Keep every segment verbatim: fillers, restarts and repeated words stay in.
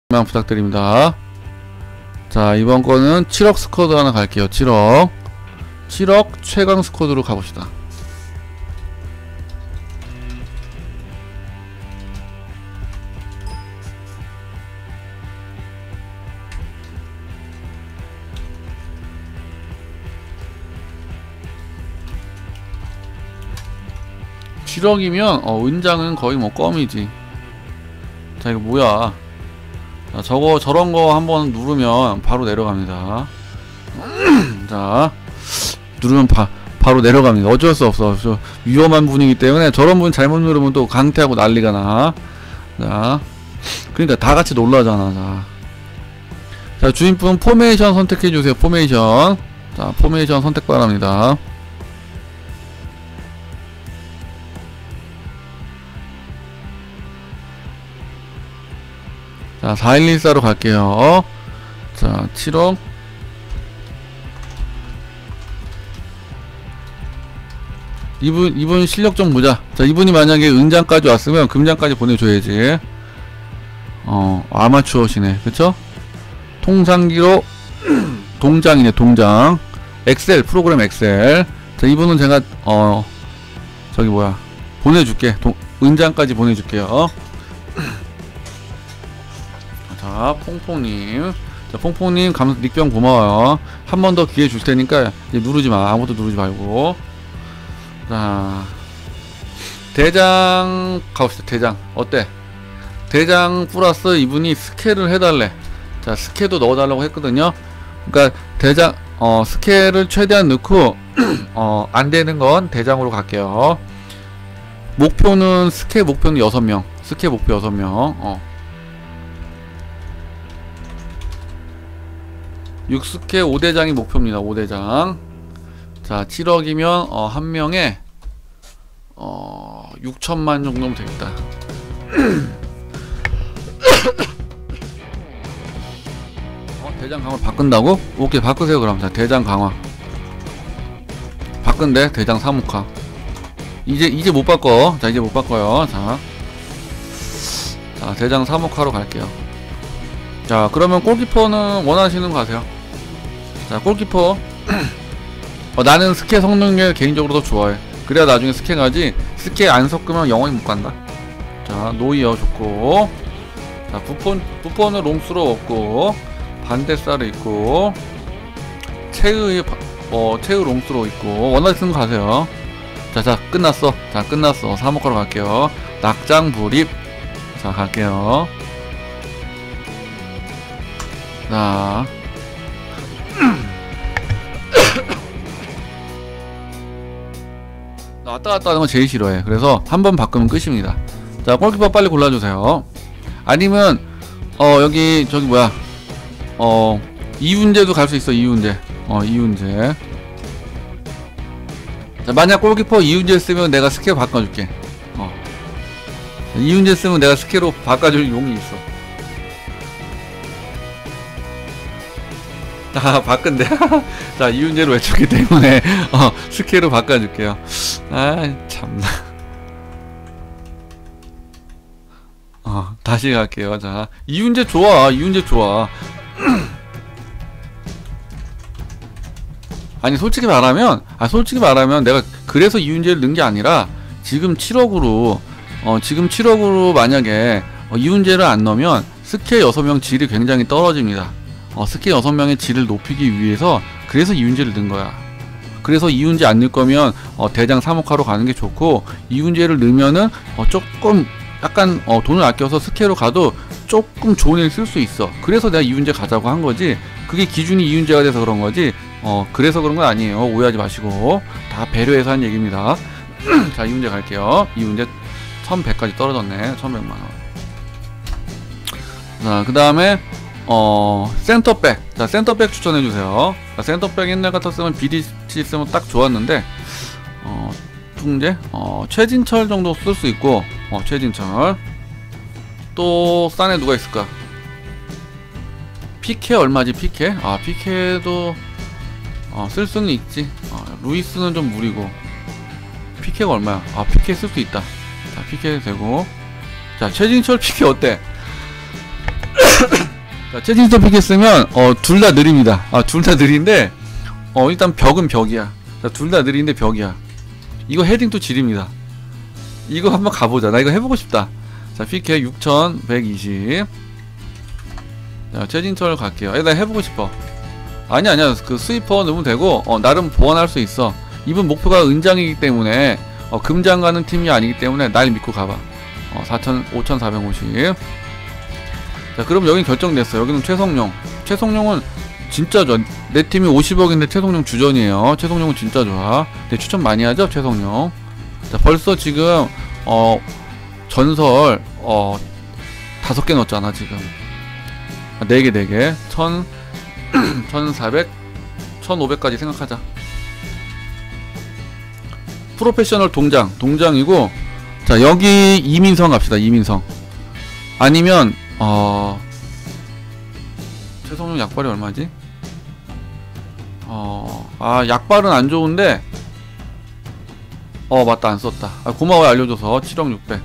만 부탁드립니다. 자, 이번 거는 칠억 스쿼드 하나 갈게요. 칠억 칠억 최강 스쿼드로 가봅시다. 칠억이면 어 은장은 거의 뭐 껌이지. 자, 이거 뭐야. 자, 저거 저런거 한번 누르면 바로 내려갑니다. 자, 누르면 바, 바로 내려갑니다. 어쩔 수 없어. 저 위험한 분이기 때문에 저런 분 잘못 누르면 또 강퇴하고 난리가 나. 자, 그러니까 다 같이 놀라잖아. 자, 자 주인분 포메이션 선택해주세요. 포메이션. 자, 포메이션 선택 바랍니다. 자, 사일일사로 갈게요. 자, 칠억 이분, 이분 실력 좀 보자. 자, 이분이 만약에 은장까지 왔으면 금장까지 보내줘야지. 어, 아마추어시네. 그쵸? 통상기로 동장이네, 동장. 엑셀, 프로그램 엑셀. 자, 이분은 제가, 어, 저기 뭐야. 보내줄게. 동, 은장까지 보내줄게요. 자, 퐁퐁님. 자, 퐁퐁님, 감, 닉병 고마워요. 한 번 더 기회 줄 테니까, 이제 누르지 마. 아무것도 누르지 말고. 자, 대장, 가봅시다. 대장. 어때? 대장 플러스 이분이 스케일을 해달래. 자, 스케일도 넣어달라고 했거든요. 그니까, 대장, 어, 스케일을 최대한 넣고, 어, 안 되는 건 대장으로 갈게요. 목표는, 스케일 목표는 여섯 명. 스케일 목표 여섯 명. 어. 육 스케일 오 대장이 목표입니다. 오 대장. 자, 칠억이면 어, 한 명에 어, 육천만 정도면 되겠다. 어, 대장 강화 바꾼다고? 오케이, 바꾸세요. 그럼. 자, 대장 강화 바꾼대. 대장 사목화. 이제 이제 못 바꿔. 자, 이제 못 바꿔요. 자, 자 대장 사목화로 갈게요. 자, 그러면 골키퍼는 원하시는 거 가세요. 자, 골키퍼. 어, 나는 스케 성능을 개인적으로 더 좋아해. 그래야 나중에 스케 가지. 스케 안 섞으면 영원히 못 간다. 자, 노이어 좋고. 자, 부폰, 부폰은 롱스로 없고. 반대살을 있고. 체의, 어, 체의 롱스로 있고. 원하시는 거 가세요. 자, 자, 끝났어. 자, 끝났어. 사목하러 갈게요. 낙장 불입. 자, 갈게요. 자. 왔다 갔다 하는 거 제일 싫어해. 그래서 한 번 바꾸면 끝입니다. 자, 골키퍼 빨리 골라주세요. 아니면 어 여기 저기 뭐야 어 이훈재도 갈 수 있어. 이훈재. 어 이훈재. 자, 만약 골키퍼 이훈재 쓰면 내가 스케일 바꿔줄게. 어 이훈재 쓰면 내가 스케일로 바꿔줄 용이 있어. 아, 바꾼대. 자, 이훈재로 외쳤기 때문에 어 스케일로 바꿔줄게요. 아, 참나. 어 다시 갈게요. 자, 이훈재 좋아. 이훈재 좋아. 아니, 솔직히 말하면 아 솔직히 말하면 내가 그래서 이훈재를 넣은 게 아니라 지금 칠억으로 어 지금 칠억으로 만약에 어, 이훈재를 안 넣으면 스케일 여섯 명 질이 굉장히 떨어집니다. 어, 스케일 여섯 명의 질을 높이기 위해서 그래서 이훈재를 넣은 거야. 그래서 이훈재 안 넣을 거면 어, 대장 사목화로 가는 게 좋고, 이훈재를 넣으면은 어, 조금 약간 어, 돈을 아껴서 스케일로 가도 조금 좋은 일 쓸 수 있어. 그래서 내가 이훈재 가자고 한 거지. 그게 기준이 이훈재가 돼서 그런 거지. 어 그래서 그런 건 아니에요. 오해하지 마시고. 다 배려해서 한 얘기입니다. 자, 이훈재 갈게요. 이훈재 천백까지 떨어졌네. 천백만 원. 자, 그 다음에 어 센터백. 자, 센터백 추천해주세요. 자, 센터백 옛날 같았으면 비디씨 쓰면 딱 좋았는데 어 퉁재? 어 최진철 정도 쓸 수 있고. 어 최진철. 또 싼 애 누가 있을까? 피케 얼마지? 피케? 아, 피케도 어 쓸 수는 있지. 어, 루이스는 좀 무리고. 피케가 얼마야? 아, 피케 쓸 수 있다. 자, 피케 되고. 자, 최진철 피케 어때? 자, 최진서 픽 했으면 어, 둘 다 느립니다. 아, 둘 다 느린데 어, 일단 벽은 벽이야. 자, 둘 다 느린데 벽이야. 이거 헤딩도 지립니다. 이거 한번 가보자. 나 이거 해보고 싶다. 자, 피케 육천백이십. 자, 최진철 갈게요. 나 해보고 싶어. 아니야, 아니야. 그 스위퍼 넣으면 되고, 어, 나름 보완할 수 있어. 이분 목표가 은장이기 때문에, 어, 금장 가는 팀이 아니기 때문에 날 믿고 가봐. 어, 사천, 오천사백오십. 자, 그럼 여긴 결정됐어. 여기는 최성룡. 최성룡은 진짜 좋아. 내 팀이 오십억인데 최성룡 주전이에요. 최성룡은 진짜 좋아. 네, 추천 많이 하죠, 최성룡. 자, 벌써 지금, 어, 전설, 어, 다섯 개 넣었잖아, 지금. 네 개, 네 개. 천, 천사백, 천오백까지 생각하자. 프로페셔널 동장, 동장이고, 자, 여기 이민성 갑시다, 이민성. 아니면, 어, 최성룡 약발이 얼마지? 어, 아, 약발은 안 좋은데, 어, 맞다, 안 썼다. 아, 고마워요, 알려줘서. 칠억 육백.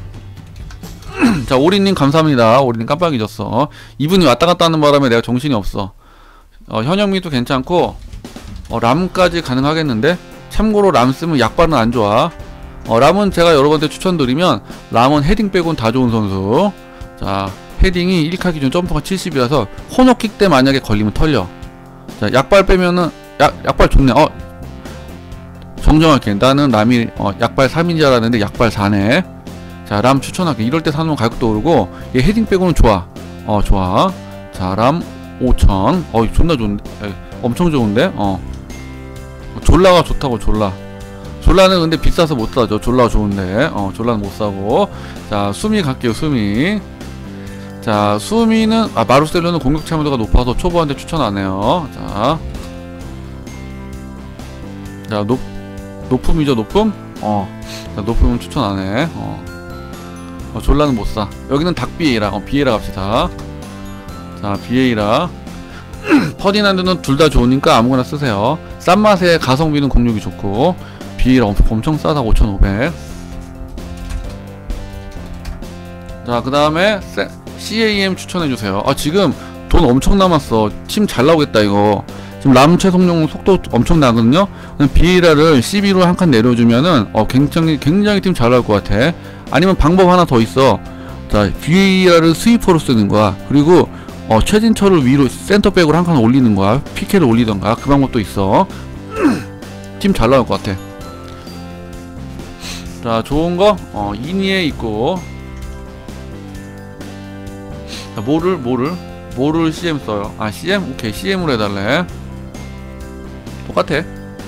자, 오리님 감사합니다. 오리님 깜빡 잊었어. 이분이 왔다 갔다 하는 바람에 내가 정신이 없어. 어, 현영미도 괜찮고, 어, 람까지 가능하겠는데? 참고로 람 쓰면 약발은 안 좋아. 어, 람은 제가 여러분한테 추천드리면, 람은 헤딩 빼곤 다 좋은 선수. 자, 헤딩이 일 카 기준 점프가 칠십이라서, 코너킥 때 만약에 걸리면 털려. 자, 약발 빼면은, 약, 약발 좋네. 어, 정정할게. 나는 람이, 어, 약발 삼인 줄 알았는데, 약발 사네. 자, 람 추천할게. 이럴 때 사놓으면 가격도 오르고, 얘 헤딩 빼고는 좋아. 어, 좋아. 자, 람 오천. 어, 존나 좋은데? 에, 엄청 좋은데? 어. 졸라가 좋다고, 졸라. 졸라는 근데 비싸서 못 사죠. 졸라가 좋은데. 어, 졸라는 못 사고. 자, 수미 갈게요, 수미. 자, 수미는, 아, 마루셀로는 공격 참여도가 높아서 초보한테 추천 안 해요. 자. 자, 높, 높음이죠, 높음? 어. 자, 높음은 추천 안 해. 어. 어, 졸라는 못 사. 여기는 닭비에이라. 어, 비에이라 갑시다. 자, 비에이라. 퍼디난드는 둘 다 좋으니까 아무거나 쓰세요. 싼 맛에 가성비는 공격이 좋고, 비에이라 엄청, 엄청 싸다. 오천오백. 자, 그 다음에 씨에이엠 추천해주세요. 아, 지금 돈 엄청 남았어. 팀 잘 나오겠다, 이거. 지금 람 최성룡 속도 엄청 나거든요. 비에이라를 씨비로 한 칸 내려주면은, 어, 굉장히, 굉장히 팀 잘 나올 것 같아. 아니면 방법 하나 더 있어. 자, 비에이라를 스위퍼로 쓰는 거야. 그리고 어, 최진철을 위로 센터백으로 한 칸 올리는 거야. 피케를 올리던가. 그 방법도 있어. 팀 잘 나올 것 같아. 자, 좋은 거 어, 이니에 있고. 자, 뭐를 뭐를 뭐를 씨엠 써요. 아, 씨엠? 오케이, 씨엠으로 해달래. 똑같아.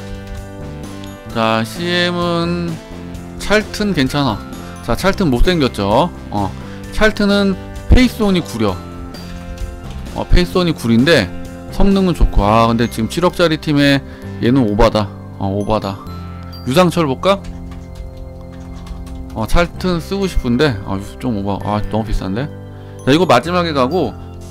자, 씨엠은 찰튼 괜찮아. 자, 찰튼 못생겼죠. 어, 찰튼은 페이스온이 구려. 어, 페이스온이 구린데 성능은 좋고. 아, 근데 지금 칠억짜리 팀에 얘는 오바다. 어, 오바다. 유상철 볼까? 어, 찰튼 쓰고 싶은데 어, 좀 오바. 아, 너무 비싼데. 자, 이거 마지막에 가고.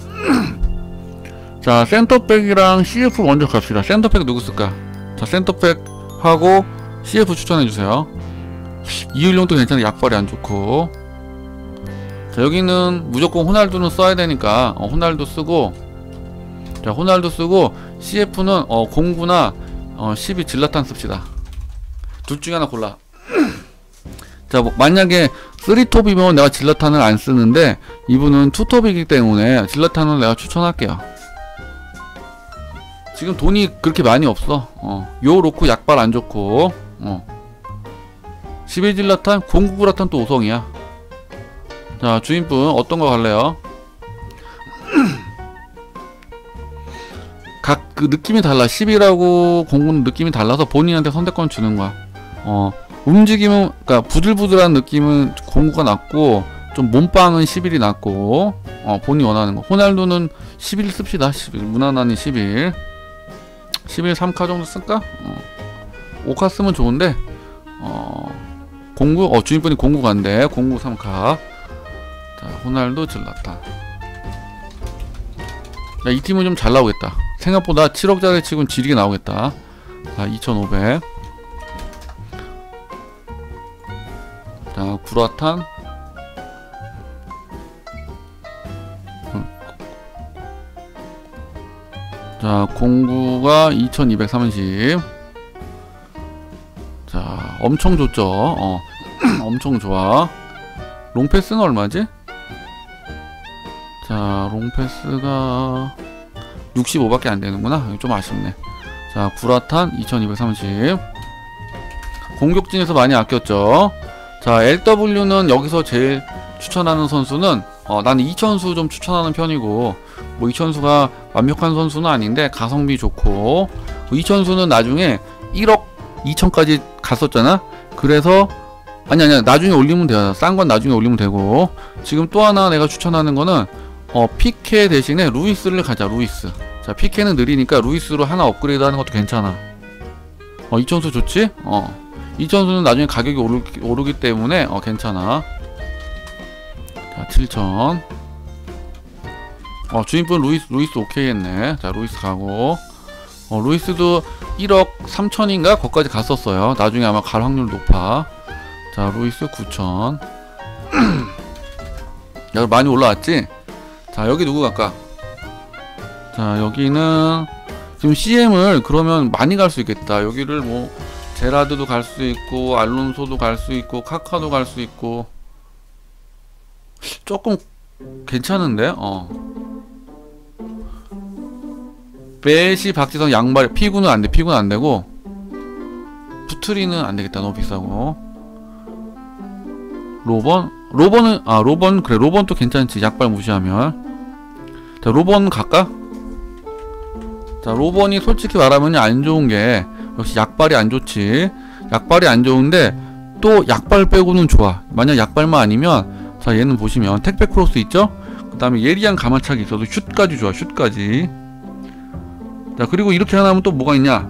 자, 센터백이랑 씨에프 먼저 갑시다. 센터백 누구 쓸까? 자, 센터백 하고 씨에프 추천해주세요. 이을용도 괜찮아. 약발이 안 좋고. 자, 여기는 무조건 호날두는 써야 되니까 어, 호날두 쓰고. 자, 호날두 쓰고 씨에프는 어, 공구나 어, 십이 질라탄 씁시다. 둘 중에 하나 골라. 자, 뭐, 만약에 쓰리톱이면 내가 질라탄을 안 쓰는데 이분은 투톱이기 때문에 질라탄을 내가 추천할게요. 지금 돈이 그렇게 많이 없어. 어, 요 놓고 약발 안 좋고. 어. 십일 질라탄, 공구 질라탄 또 오성이야. 자, 주인분 어떤 거 갈래요? 각 그 느낌이 달라. 십이라고 공구는 느낌이 달라서 본인한테 선택권 주는 거야. 어, 움직임은, 그니까 부들부들한 느낌은 공구가 낫고, 좀 몸빵은 십일이 낫고, 어, 본인이 원하는 거. 호날두는 십일 씁시다. 십일. 무난하니 십일. 십일 삼 카 정도 쓸까? 어. 오 카 쓰면 좋은데, 어, 공구, 어, 주인분이 공구 간대. 공구 삼 카. 자, 호날두 질라탄. 야, 이 팀은 좀 잘 나오겠다. 생각보다 칠억짜리 치고는 지리게 나오겠다. 자, 이천오백. 자, 구라탄. 자, 공구가 이천이백삼십. 자, 엄청 좋죠. 어, 엄청 좋아. 롱패스는 얼마지? 자, 롱패스가 육십오밖에 안 되는구나. 좀 아쉽네. 자, 구라탄 이천이백삼십. 공격진에서 많이 아꼈죠. 자, 엘더블유는 여기서 제일 추천하는 선수는 어, 나는 이천수 좀 추천하는 편이고, 뭐 이천수가 완벽한 선수는 아닌데 가성비 좋고, 이천수는 나중에 일억 이천까지 갔었잖아. 그래서 아니 아니야 나중에 올리면 돼요. 싼 건 나중에 올리면 되고, 지금 또 하나 내가 추천하는 거는 어 피케 대신에 루이스를 가자. 루이스. 자, 피케는 느리니까 루이스로 하나 업그레이드 하는 것도 괜찮아. 어 이천수 좋지? 어 이천수는 나중에 가격이 오르기, 오르기 때문에 어 괜찮아. 자, 칠천. 어 주인분 루이스 루이스 오케이 했네. 자, 루이스 가고, 어 루이스도 일억 삼천인가 거기까지 갔었어요. 나중에 아마 갈 확률 높아. 자, 루이스 구천. 야, 많이 올라왔지? 자, 여기 누구 갈까? 자, 여기는 지금 씨엠을 그러면 많이 갈 수 있겠다. 여기를 뭐 제라드도 갈 수 있고, 알론소도 갈 수 있고, 카카도 갈 수 있고. 조금 괜찮은데? 어 베시, 박지성, 양발, 피구는 안돼. 피구는 안되고, 부트리는 안되겠다. 너무 비싸고. 로번? 로번은 아 로번 그래 로번도 괜찮지. 약발 무시하면. 자, 로번 갈까? 자, 로번이 솔직히 말하면 안 좋은게 역시 약발이 안 좋지. 약발이 안 좋은데 또 약발 빼고는 좋아. 만약 약발만 아니면, 자, 얘는 보시면 택배 크로스 있죠? 그 다음에 예리한 가마차기 있어도 슛까지 좋아. 슛까지. 자, 그리고 이렇게 하나 하면 또 뭐가 있냐,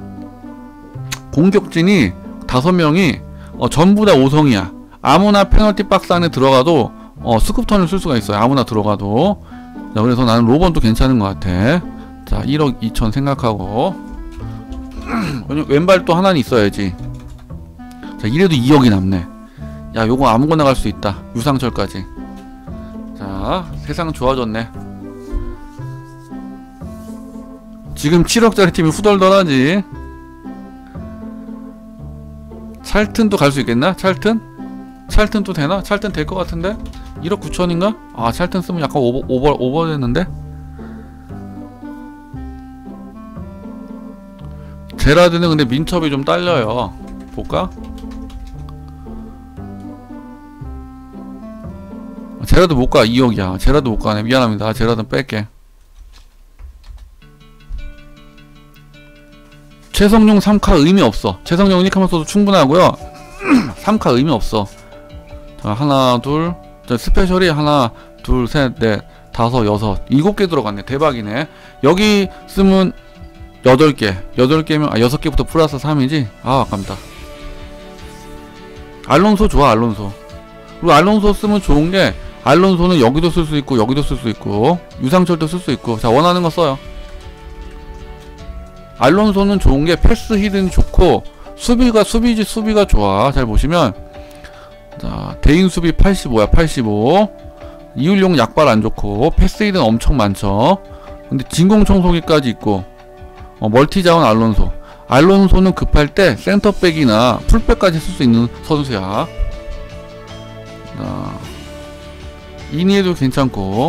공격진이 다섯 명이 어, 전부 다 오성이야. 아무나 페널티 박스 안에 들어가도 어, 스쿱턴을 쓸 수가 있어요. 아무나 들어가도. 자, 그래서 나는 로번도 괜찮은 것 같아. 자, 일억 이천 생각하고. 왼발 또 하나는 있어야지. 자, 이래도 이억이 남네. 야, 요거 아무거나 갈 수 있다. 유상철까지. 자, 세상 좋아졌네. 지금 칠억짜리 팀이 후덜덜하지. 찰튼도 갈 수 있겠나? 찰튼? 찰튼도 되나? 찰튼 될 것 같은데? 일억 구천인가? 아, 찰튼 쓰면 약간 오버, 오버, 오버 됐는데? 제라드는 근데 민첩이 좀 딸려요. 볼까? 제라드 못가. 이억이야. 제라드 못가네. 미안합니다. 제라드는 뺄게. 최성용 삼 카 의미 없어. 최성용 일 카만 써도 충분하고요. 삼 카 의미 없어. 자, 하나, 둘, 자, 스페셜이 하나, 둘, 셋, 넷, 다섯, 여섯, 일곱 개 들어갔네. 대박이네. 여기 쓰면 여덟 개. 여덟 개면, 아, 여섯 개부터 플러스 삼이지? 아, 아깝다. 알론소 좋아, 알론소. 그리고 알론소 쓰면 좋은 게, 알론소는 여기도 쓸 수 있고, 여기도 쓸 수 있고, 유상철도 쓸 수 있고. 자, 원하는 거 써요. 알론소는 좋은 게 패스 히든 좋고, 수비가, 수비지, 수비가 좋아. 잘 보시면, 자, 대인 수비 팔십오야, 팔십오. 이율용 약발 안 좋고, 패스 히든 엄청 많죠. 근데 진공 청소기까지 있고, 어, 멀티 자원 알론소. 알론소는 급할 때 센터백이나 풀백까지 쓸 수 있는 선수야. 자, 이니에도 괜찮고.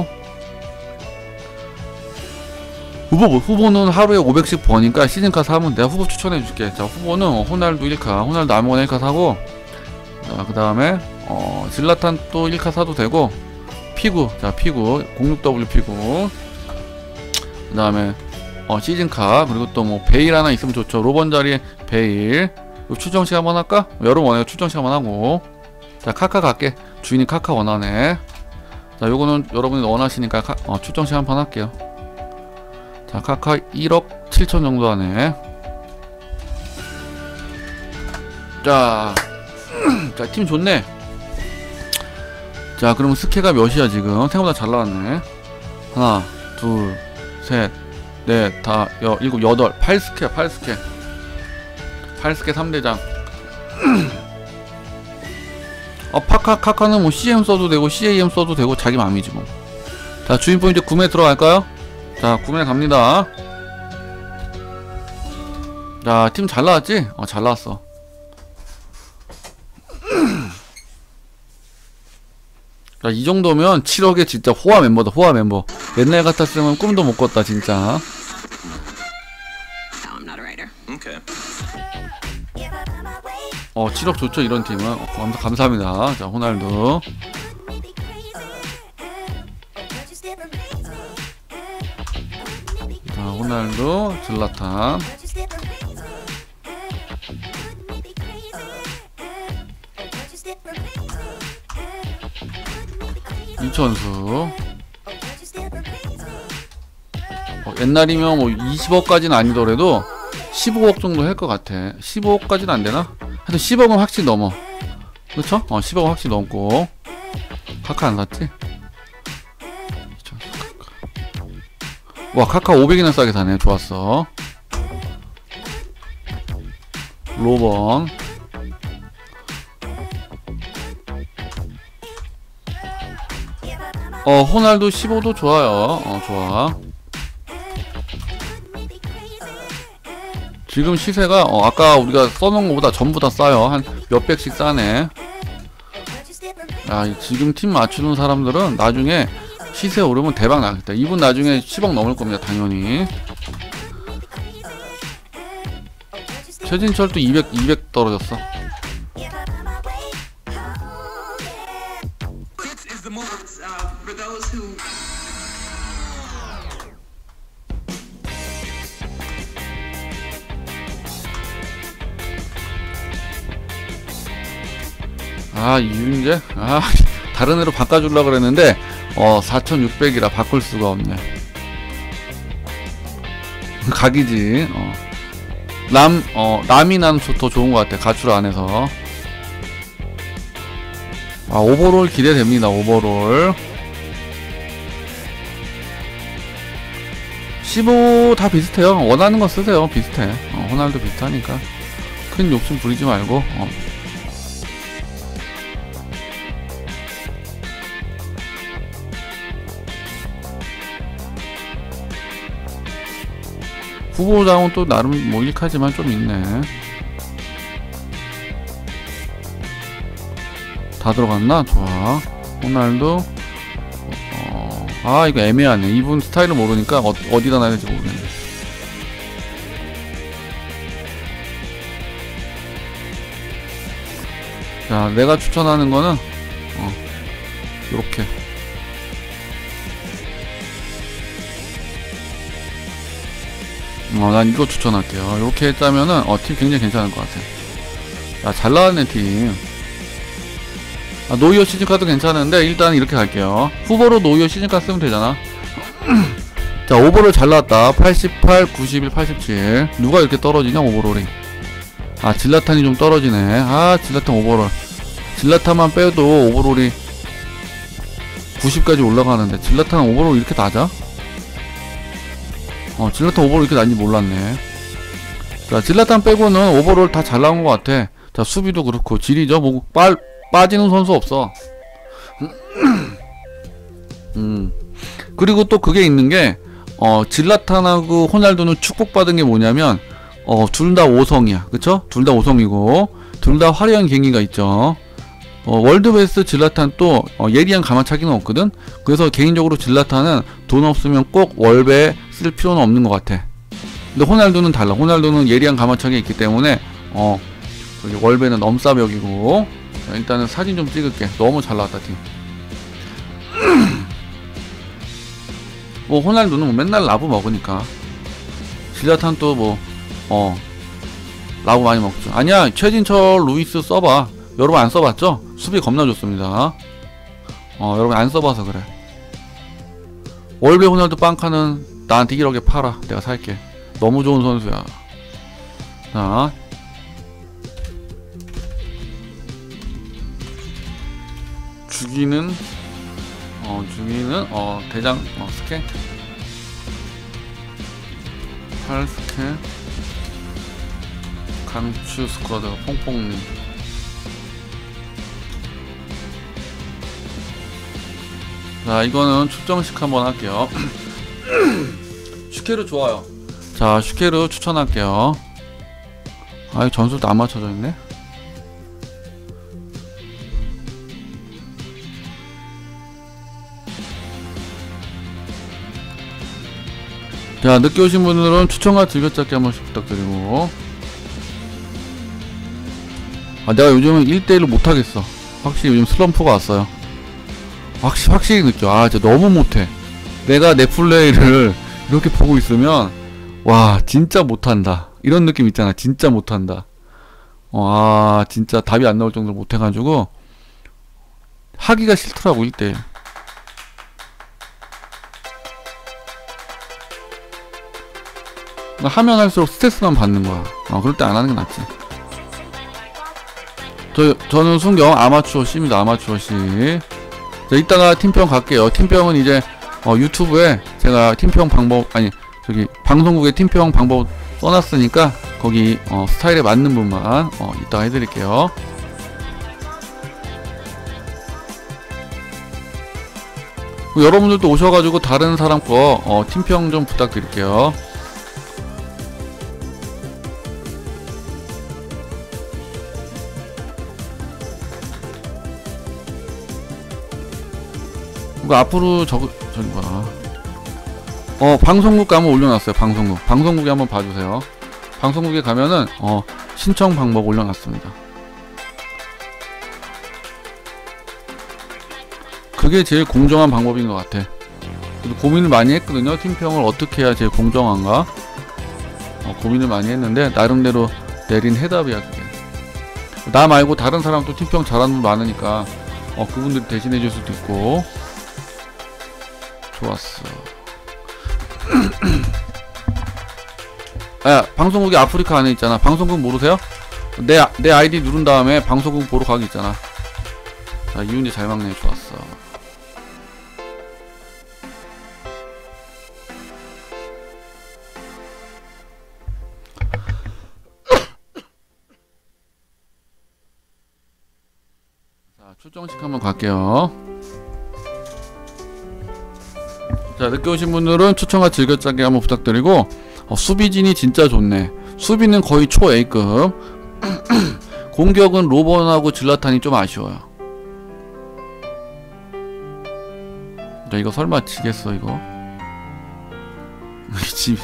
후보, 후보는 하루에 오백씩 버니까 시즌카 사면 내가 후보 추천해줄게. 자, 후보는 호날두 일 카, 호날두 아무거나 일 카 사고, 자, 그 다음에 어, 질라탄 또 일 카 사도 되고, 피구, 자, 피구, 공육 더블유 피구, 그 다음에 어, 시즌카, 그리고 또 뭐 베일 하나 있으면 좋죠. 로번 자리에 베일. 요 추정식 한번 할까? 여러분 원해요. 추정식 한번 하고. 자, 카카 갈게. 주인이 카카 원하네. 자, 요거는 여러분이 원하시니까 카, 어, 추정식 한번 할게요. 자, 카카 일억 칠천 정도 하네. 자, 자, 팀 좋네. 자, 그럼 스케가 몇이야 지금? 생각보다 잘 나왔네. 하나, 둘, 셋, 넷, 다, 여, 일곱, 여덟, 팔 스케야, 팔 스케. 팔 스케 삼 대장. 어, 파카, 카카는 뭐 씨엠 써도 되고, 씨에이엠 써도 되고, 자기 맘이지 뭐. 자, 주인분 이제 구매 들어갈까요? 자, 구매 갑니다. 자, 팀 잘 나왔지? 어, 잘 나왔어. 자, 이 정도면 칠억에 진짜 호화 멤버다, 호화 멤버. 옛날 같았으면 꿈도 못 꿨다, 진짜. 어, 칠억 좋죠, 이런 팀은. 어, 감, 감사합니다. 자, 호날두. 자, 호날두, 질라탄. 이천수. 어, 옛날이면 뭐 이십억까지는 아니더라도 십오억 정도 할 것 같아. 십오억까지는 안 되나? 하여튼 십억은 확실히 넘어. 그쵸? 어, 십억은 확실히 넘고. 카카 안 샀지? 와, 카카 오백이나 싸게 사네. 좋았어. 로번. 어, 호날두 십오도 좋아요. 어, 좋아. 지금 시세가 어, 아까 우리가 써놓은 것보다 전부 다 싸요. 한 몇백씩 싸네. 야, 지금 팀 맞추는 사람들은 나중에 시세 오르면 대박 나겠다. 이분 나중에 십억 넘을 겁니다, 당연히. 최진철도 이백, 이백 떨어졌어. 아, 이윤재? 아, 다른 애로 바꿔주려고 그랬는데 어, 사천육백이라 바꿀 수가 없네. 각이지. 어. 남, 어, 남이 난 더 좋은 것 같아. 가출 안에서. 아, 오버롤 기대됩니다. 오버롤. 십오 다 비슷해요. 원하는 거 쓰세요. 비슷해. 어, 호날두 비슷하니까. 큰 욕심 부리지 말고. 어. 후보장은 또 나름 뭐 일하지만 좀 있네. 다 들어갔나? 좋아. 호날두. 어, 아, 이거 애매하네. 이분 스타일을 모르니까 어, 어디다 놔야 될지 모르겠네. 자, 내가 추천하는 거는 어, 요렇게. 어, 난 이거 추천할게요. 이렇게 했다면은 어, 팀 굉장히 괜찮을 것 같아. 야, 잘 나왔네 팀. 아, 노이어 시즌카도 괜찮은데 일단 이렇게 갈게요. 후보로 노이어 시즌카 쓰면 되잖아. 자, 오버롤 잘 나왔다. 팔십팔, 구십일, 팔십칠. 누가 이렇게 떨어지냐 오버롤이. 아, 질라탄이 좀 떨어지네. 아, 질라탄 오버롤. 질라탄만 빼도 오버롤이 구십까지 올라가는데 질라탄 오버롤 이렇게 낮아? 어, 질라탄 오버롤 이렇게 난지 몰랐네. 자, 질라탄 빼고는 오버롤 다 잘 나온 것 같아. 자, 수비도 그렇고 질이죠. 뭐 빠, 빠지는 선수 없어. 음. 그리고 또 그게 있는 게 어, 질라탄하고 호날두는 축복받은 게 뭐냐면 어, 둘 다 오성이야. 그쵸? 둘 다 오성이고 둘 다 화려한 경기가 있죠. 어, 월드베스트 질라탄 또 어, 예리한 가마차기는 없거든. 그래서 개인적으로 질라탄은 돈 없으면 꼭 월배 쓸 필요는 없는 것 같아. 근데 호날두는 달라. 호날두는 예리한 가마차기 있기 때문에 어, 월배는 넘사벽이고. 자, 일단은 사진 좀 찍을게. 너무 잘 나왔다 팀. 뭐 호날두는 뭐 맨날 라브 먹으니까. 질라탄 또 뭐 어 라브 많이 먹죠. 아니야, 최진철 루이스 써봐. 여러분 안 써봤죠? 수비 겁나 좋습니다. 어, 여러분 안 써봐서 그래. 월배 호날두 빵카는 나한테 일억에 팔아. 내가 살게. 너무 좋은 선수야. 자, 주기는 어 주기는 어 대장 어 스캔 팔 스캔 강추 스쿼드 퐁퐁님. 자, 이거는 축정식 한번 할게요. 슈케르 좋아요. 자, 슈케르 추천할게요. 아이 전술도 안 맞춰져 있네. 자, 늦게 오신 분들은 추천과 즐겨찾기 한 번씩 부탁드리고. 아, 내가 요즘은 일 대 일로 못하겠어. 확실히 요즘 슬럼프가 왔어요. 확실히, 확실히 느껴. 아, 진짜 너무 못해. 내가 내 플레이를 이렇게 보고 있으면, 와, 진짜 못한다. 이런 느낌 있잖아. 진짜 못한다. 어, 아, 진짜 답이 안 나올 정도로 못해가지고, 하기가 싫더라고, 일 대 일. 하면 할수록 스트레스만 받는 거야. 어, 그럴 때 안 하는 게 낫지. 저, 저는 순경 아마추어 C입니다. 아마추어 C. 자, 이따가 팀평 갈게요. 팀평은 이제, 어, 유튜브에 제가 팀평 방법, 아니, 저기, 방송국에 팀평 방법 써놨으니까, 거기, 어, 스타일에 맞는 분만, 어, 이따가 해드릴게요. 여러분들도 오셔가지고 다른 사람 거, 어, 팀평 좀 부탁드릴게요. 이거 앞으로 저거 저기 뭐야 어 방송국 가면 올려놨어요. 방송국 방송국에 한번 봐주세요. 방송국에 가면은 어 신청 방법 올려놨습니다. 그게 제일 공정한 방법인 것 같아. 고민을 많이 했거든요. 팀평을 어떻게 해야 제일 공정한가 어, 고민을 많이 했는데 나름대로 내린 해답이야. 그게 나 말고 다른 사람도 팀평 잘하는 분 많으니까 어 그분들 대신해 줄 수도 있고. 좋았어. 야, 방송국이 아프리카 안에 있잖아. 방송국 모르세요? 내, 내 아이디 누른 다음에 방송국 보러 가기 있잖아. 자, 이윤재 잘 막네. 좋았어. 자, 출정식 한번 갈게요. 자, 늦게 오신 분들은 추천과 즐겨찾기 한번 부탁드리고. 어, 수비진이 진짜 좋네. 수비는 거의 초 A급. 공격은 로번하고 질라탄이 좀 아쉬워요. 자, 이거 설마 지겠어 이거? 집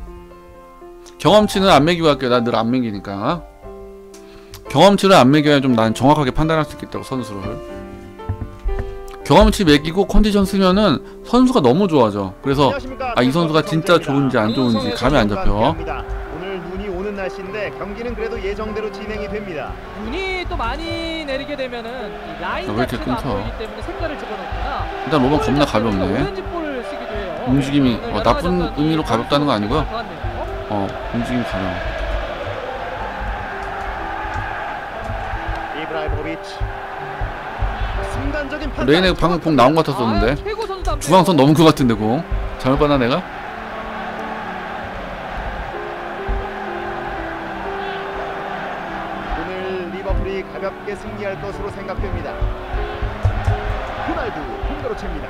경험치는 안 매기고 할게요. 나 늘 안 매기니까. 경험치를 안 매겨야 좀 난 정확하게 판단할 수 있겠다고. 선수를 경험치 매기고 컨디션 쓰면은 선수가 너무 좋아져. 그래서 아, 이 선수가 진짜 좋은지 안 좋은지 감이 안 잡혀. 오늘 눈이 오는 날씨인데 경기는 그래도 예정대로 진행이 됩니다. 눈이 또 많이 내리게 되면은 이 라인 왜 이렇게 자체가 안 끊겨? 보이기 때문에 색깔을 집어넣거나 일단 로번 겁나 가볍네. 오렌지볼을 쓰기도 해요. 움직임이 오늘 어, 여러 나쁜 가지 의미로 가볍다는 거 아니고요. 좋았네요. 어, 움직임이 가벼워. 이브라이모비치. 순간적인 판단. 레인에 방금 공 나온 것 같았었는데 아, 최고 선수답네요. 중앙선 넘은 것 같은데 공 잘못 봤나 내가? 오늘 리버풀이 가볍게 승리할 것으로 생각됩니다. 호날두 공가로 챕니다.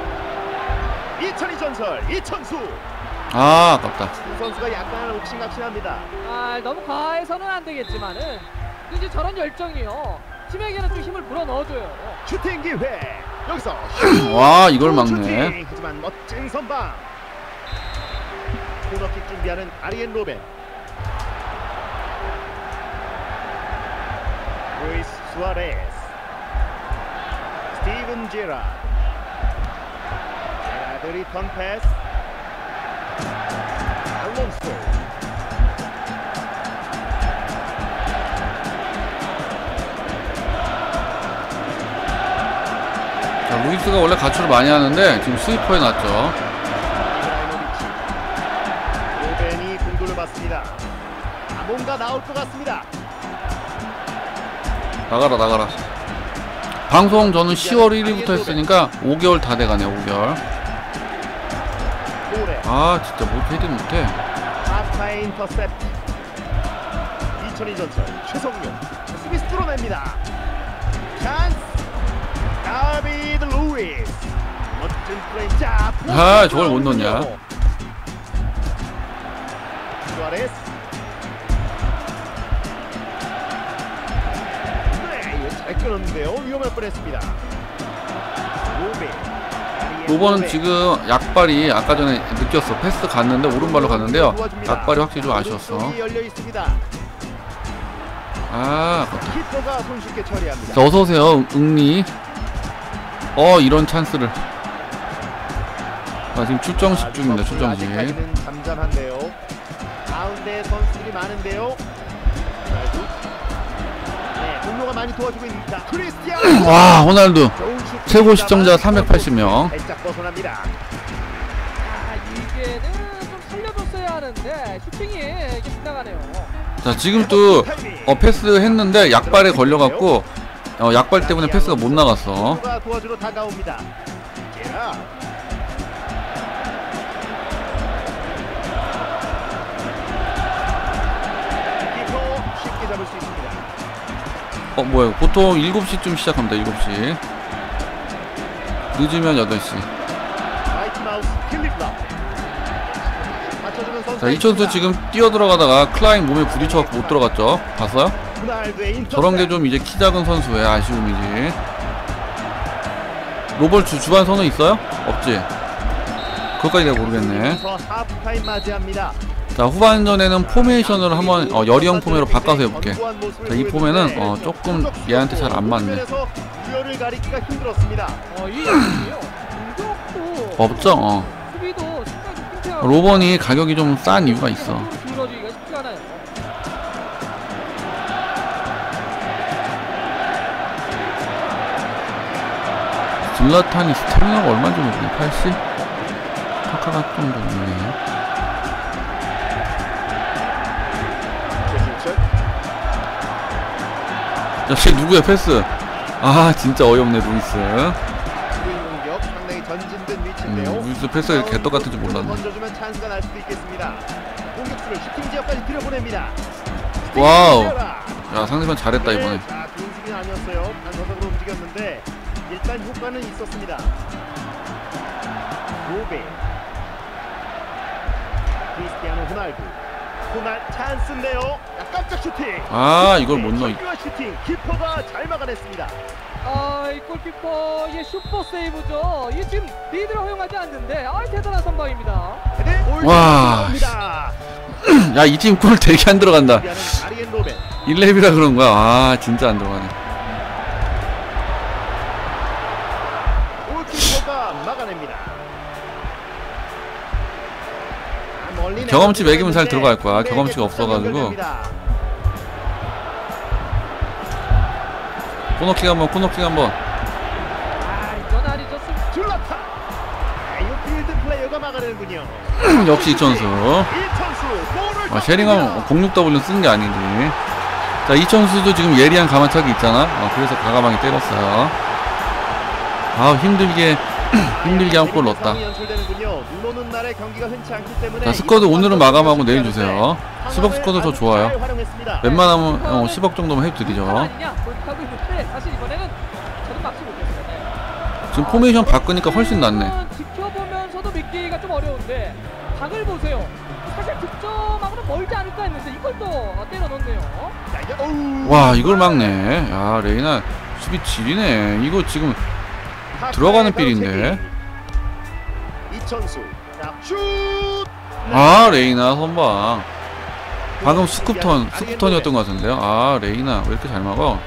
이천이 전설 이천수. 아, 아깝다. 두 선수가 약간 옥신각신합니다. 아, 너무 과해서는 안 되겠지만은 이제 저런 열정이요. 팀에게는 좀 힘을 불어 넣어줘요. 슈팅 기회. 여기서 와, 이걸 막네. 슈팅. 하지만 멋진 선방. 코너킥 준비하는 아리엔 로벤. 루이스 수아레스. 스티븐 제라드. 제라드 리턴 패스. 알론소. 자, 루이스가 원래 가출을 많이 하는데 지금 스위퍼에 놨죠. 로벤이 공도를 받습니다. 아, 뭔가 나올 것 같습니다. 나가라 나가라. 방송 저는 시월 일일부터 했으니까 오 개월 다 돼가네요. 오 개월. 아, 진짜 못 헤딩 못해. 하프타임 인터셉트. 이천이 전설 최성용 수비수 뚫어냅니다. 찬스. 다비드 루이스. 멋진 플레이. 자, 아, 저걸 못 넣냐? 수아레스. 찍어넣는데요. 위험할 뻔했습니다. 로베. 로버는 지금 약발이 아까 전에 느꼈어. 패스 갔는데 오른발로 갔는데요. 약발이 확실히 좀 아쉬웠어. 열려 있습니다. 아, 키퍼가 손쉽게 처리합니다. 자, 어서 오세요, 응리. 어, 이런 찬스를. 아, 지금 출정식 중입니다. 출정식. 아직까지는 잠잠한데요. 가운데 선수들이 많은데요. 네, 동료가 많이 도와주고 있습니다. 크리스티아노. 와, 호날두 좋은 슈팅. 최고 시청자 삼백팔십 명. 살짝 벗어납니다. 아, 이게는 좀 살려줬어야 하는데 슈팅이 이게 빗나가네요. 자, 지금 또 어, 패스 했는데 약발에 걸려갖고 어, 약발 때문에 패스가 못 나갔어. 동료가 도와주러 다가옵니다. 제라. 키퍼 쉽게 잡을 수 있습니다. 어, 뭐야, 보통 일곱 시쯤 시작합니다. 일곱 시. 늦으면 여덟 시. 라이트 마우스 필립라. 맞춰주는 선수. 자, 이천수 지금 뛰어 들어가다가 클라인 몸에 부딪혀갖고 못 들어갔죠. 봤어요? 저런 게 좀 이제 키 작은 선수의 아쉬움이지. 로벌 주, 주반 선호 있어요? 없지? 그것까지 내가 모르겠네. 하프타임 맞이합니다. 자, 후반전에는 포메이션을 한번 어, 여리형 포메로 바꿔서 해볼게. 자, 이 포메는 어, 조금 얘한테 잘 안 맞네. 우열을 가리기가 힘들었습니다. 어, 이 양이요. 공격도 없죠? 어. 수비도 상당히 좀 팽팽하고 로번이 가격이 좀 싼 이유가 있어. 길어지기가 쉽지 않아요. 질라탄이 스태미나가 얼마인지 모르겠네. 팔십? 타카가 좀 높네. 역시 누구야 패스. 아, 진짜 어이없네 루이스. 공격 상당히 전진된 위치인데요. 음, 루이스 패스가 이렇게 개떡 같은지 몰랐네. 던져주면 찬스가 날 수도 있겠습니다. 공격수를 슈팅 지역까지 들여보냅니다. 와우. 야, 상대방 잘했다 이번에. 자, 좋은 수비는 아니었어요. 단서적으로 움직였는데 일단 효과는 있었습니다. 로베. 크리스티아노 호날두. 호날 찬스인데요. 야, 깜짝 슈팅. 아, 이걸 못 넣어. 정교한 슈팅. 키퍼가 잘 막아냈습니다. 아, 이 골키퍼의 슈퍼 세이브죠. 이 지금 리드를 허용하지 않는데 아, 대단한 선방입니다. 네, 와. 야, 이 팀 골 되게 안 들어간다. 아리엔 로벤. 일 렙이라 그런 거야. 아, 진짜 안 들어가네. 골키퍼가 막아냅니다. 경험치 매기면 잘 들어갈 거야. 경험치가 없어가지고. 코너킥 한번, 코너킥 한번. 아, 이건 아니죠. 스- 줄라타. 아, 이 필드 플레이어가 막아내는군요. 역시 이천수. 이천수 골을 아, 쉐링은 공육 더블유 쓴 게 아니지. 자, 이천수도 지금 예리한 가만차기 있잖아. 어, 그래서 과감하게 때렸어요. 아, 힘들게 힘들게 한 골 넣었다. 자, 스쿼드 오늘은 마감하고 내일 주세요. 십억 스쿼드 더 좋아요. 웬만하면 어, 십억 정도면 해드리죠. 아니냐? 골키퍼하고 있는데 사실 이번에는 저도 막지 못했어요. 네. 지금 포메이션 바꾸니까 훨씬 낫네. 이거는 지켜보면서도 믿기가 좀 어려운데 각을 보세요. 사실 득점하고는 멀지 않을까 했는데 이걸 또 때려 넣네요. 와, 이걸 막네. 야, 레이나 수비 질이네. 이거 지금 들어가는 필인데. 이천수. 자, 슛! 아, 레이나 선방. 방금 스쿱턴 스쿱턴이었던 것 같은데요. 아, 레이나 왜 이렇게 잘 막아?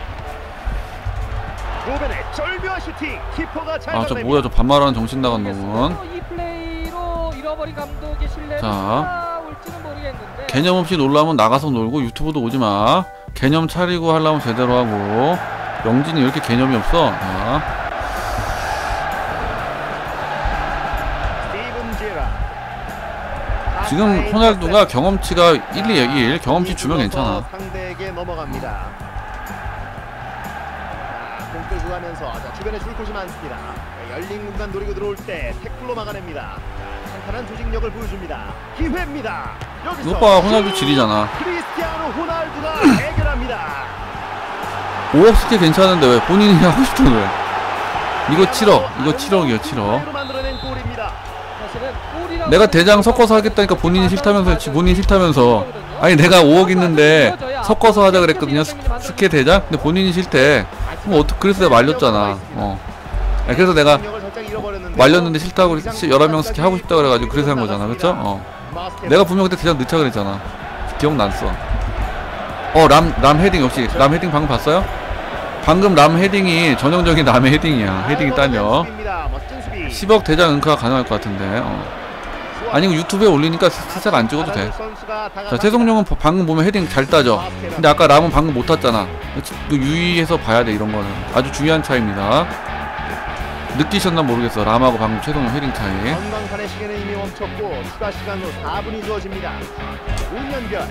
로벤의 절묘한 슈팅. 키퍼가 잘 아, 저 뭐야, 저 반말하는 정신 나간 놈은. 이 플레이로 잃어버린 감독의 신뢰를 자, 올지는 모르겠는데. 개념 없이 놀라면 나가서 놀고 유튜브도 오지 마. 개념 차리고 하려면 제대로 하고. 영진이 왜 이렇게 개념이 없어? 자. 지금 호날두가 경험치가 일이에요. 일. 경험치 주면 괜찮아. 상대에게 넘어갑니다. 자, 공 끌고 가면서 자, 주변에 줄 곳이 많습니다. 자, 열린 공간 노리고 들어올 때 태클로 막아냅니다. 자, 탄탄한 조직력을 보여줍니다. 기회입니다. 여기서 오빠 호날두 질이잖아. 크리스티아노 호날두가 해결합니다. 오억 스케 괜찮은데 왜 본인이 하고 싶은 왜? 이거 칠억. 이거 칠억이요, 칠억. 만들어낸 골입니다. 내가 대장 섞어서 하겠다니까 본인이 싫다면서 했지. 본인이 싫다면서. 아니, 내가 오억 있는데 섞어서 하자 그랬거든요. 스, 스케 대장? 근데 본인이 싫대. 그럼 어떻게 그래서 내가 말렸잖아. 어. 야, 그래서 내가 말렸는데 싫다고 여러 명 스키 하고 싶다 그래가지고 그래서 한 거잖아, 그렇죠? 어. 내가 분명 그때 대장 넣자 그랬잖아. 기억났어. 어, 람, 람 헤딩 역시 람 헤딩 방금 봤어요? 방금 람 헤딩이 전형적인 람의 헤딩이야. 헤딩이 딸려. 십억 대장 은카가 가능할 것 같은데. 어. 아니면 유튜브에 올리니까 살짝 안 찍어도 돼. 자, 최성룡은 방금 보면 헤딩 잘 따져. 근데 아까 람은 방금 못 탔잖아. 유의해서 봐야 돼, 이런 거는. 아주 중요한 차이입니다. 느끼셨나 모르겠어. 람하고 방금 최성룡 헤딩 차이. 전광판의 시계는 이미 멈췄고 추가 시간 후 사 분이 주어집니다. 오년별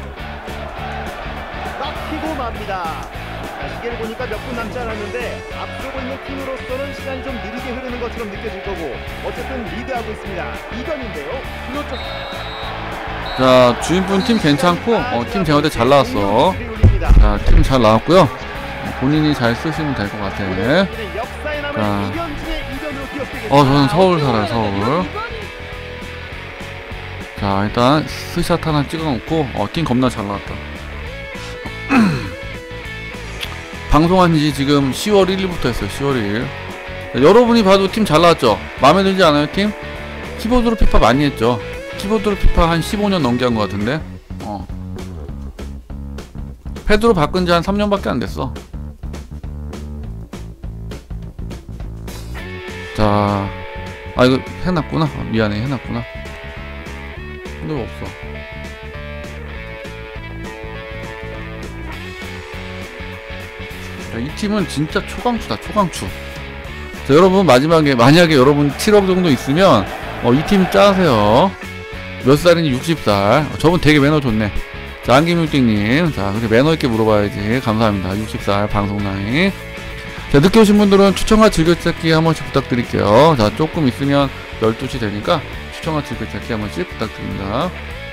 딱 피고 맙니다. 자, 시계를 보니까 몇 분 남지 않았는데 앞서고 있는 팀으로서는 시간이 좀 느리게 흐르는 것처럼 느껴질 거고 어쨌든 리드하고 있습니다. 이변인데요. 그렇죠. 자, 주인분 팀 괜찮고 어, 팀 제어대 잘 나왔어. 자, 팀 잘 나왔고요. 본인이 잘 쓰시면 될 것 같아. 자, 어, 저는 서울 살아요, 서울. 자, 일단 스샷 하나 찍어놓고 어, 팀 겁나 잘 나왔다. 방송한 지 지금 시월 일일부터 했어요. 시월 일일. 자, 여러분이 봐도 팀 잘 나왔죠? 마음에 들지 않아요, 팀? 키보드로 피파 많이 했죠? 키보드로 피파 한 십오 년 넘게 한 것 같은데? 어. 패드로 바꾼 지 한 삼 년밖에 안 됐어. 자, 아, 이거 해놨구나. 어, 미안해, 해놨구나. 근데 왜 없어? 자, 이 팀은 진짜 초강추다, 초강추. 자, 여러분, 마지막에, 만약에 여러분 칠억 정도 있으면, 어, 이 팀 짜세요. 몇 살이니? 육십 살. 어, 저분 되게 매너 좋네. 자, 안기밀띵님. 자, 그렇게 매너 있게 물어봐야지. 감사합니다. 육십 살 방송 나이. 자, 늦게 오신 분들은 추천과 즐겨찾기 한 번씩 부탁드릴게요. 자, 조금 있으면 열두 시 되니까 추천과 즐겨찾기 한 번씩 부탁드립니다.